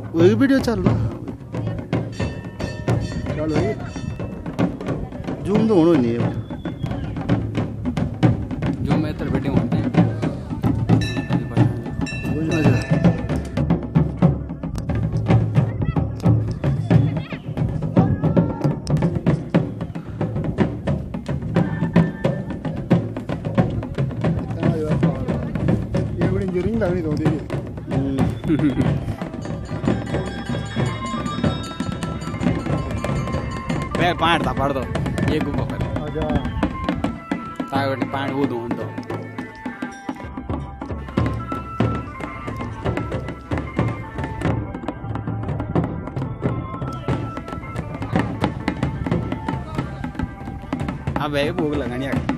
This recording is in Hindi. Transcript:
वही वीडियो चल रहा चल भाई जूम तो होना नहीं है जूम में तेरे बेटे होते हैं रिंग लगनी तो देखिए पैर पांड था पड़ दो ये गुब्बा पर आजा ताकि पांड वो दो तो अब भूख लगानी है